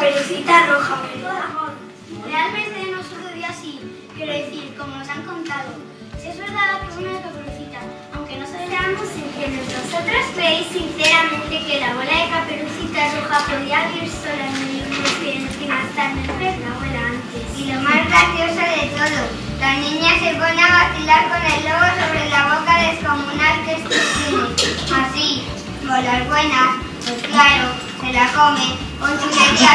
Caperucita Roja. Realmente no sucedió así. Quiero decir, como nos han contado. Si es verdad que una de Caperucita, aunque no sabemos entienden. ¿Vosotros creéis sinceramente que la bola de Caperucita Roja podía vivir sola en el bosque y encima estar en el pez? La abuela antes. Y lo más gracioso de todo, la niña se pone a vacilar con el lobo sobre la boca descomunal que este tiene. Así, bolas buenas, pues claro, se la come con su leche.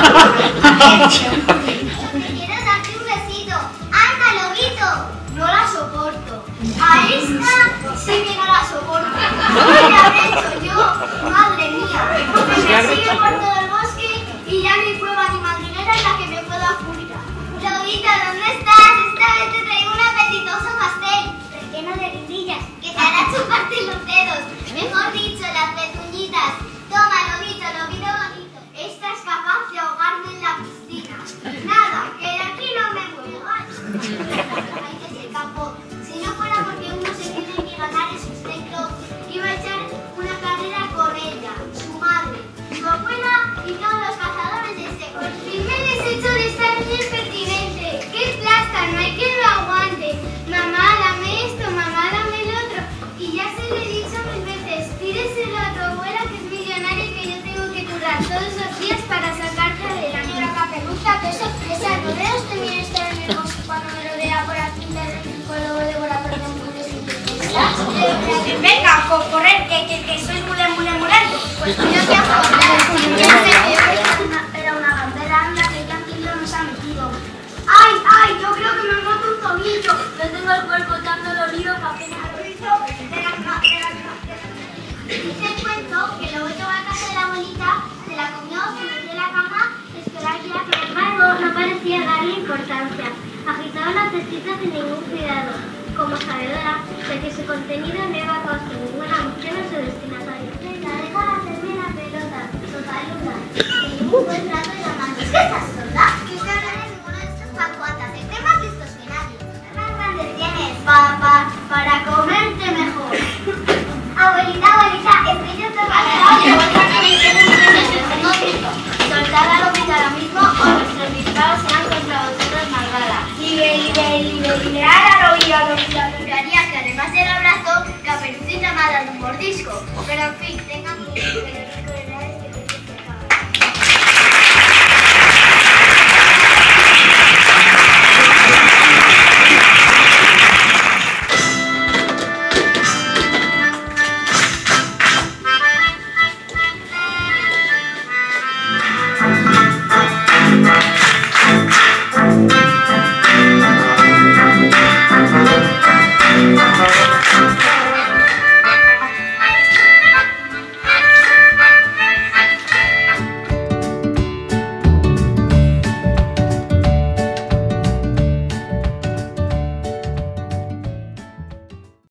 Quiero darte un besito. ¡Anda, lobito! No la soporto. A esta sí que no la soporto. ¿Qué le habré hecho yo? Madre mía. Me sigue por todo el bosque y ya no hay cueva ni madriguera en la que me pueda cubrir. Lobito, ¿dónde estás? Esta vez te traigo un apetitoso pastel relleno de guindillas que te hará chuparte los dedos. Mejor dicho, las pezuñitas. Toma, lobito, lobito bonito. Esta es capaz de ahogarme en la piscina. Nada, que de aquí no me muevo. Ay, que se escapó. Si no fuera porque uno se tiene que ganar el sustento, iba a echar una carrera con ella, su madre, su abuela y todos los cazadores de este pueblo. Por fin me he deshecho de esta niña impertinente. ¡Qué plasta! No hay quien lo aguante. Mamá, dame esto, mamá, dame el otro. Y ya se lo he dicho 1000 veces. Tíreselo a tu abuela que es millonaria y que yo tengo que currar todos los días para sacarte adelante. Señora Caperuza, qué sorpresa. ¿No veo usted bien estar en el bosque cuando me rodea por aquí con lo de devorador de mujeres y princesas? Venga, correr, que soy mulento. Pues yo te hago era una gambera anda que ya aquí no nos ha metido. ¡Ay! Yo creo que me mato un tobillo. Yo tengo el cuerpo tan dolorido que apenas lo he visto. Dice el cuento que el lobo va a casa de la abuelita, se la comió, se metió en la cama, esperaba que la sin embargo no parecía darle importancia. Agitaba las testitas sin ningún cuidado, como sabedora de que su contenido no iba a causar ninguna emoción a su destinatario. Venga, deja de hacerme la pelota, totaluda. Y ningún buen trato de la mano. ¿Qué estás sorda? Que usted no eres ninguno de estos pacuatas, estén más listos que nadie. Más grandes tienes, para comerte mejor. Abuelita, es que yo estoy cansada de otra que me quede un momento. Soltad a Lobito ahora mismo o nuestros disparos serán contra vosotros, malvada. Liberar a Lobito, haría que además del abrazo, Caperucita me ha dado un mordisco. Pero en fin, tengan cuidado.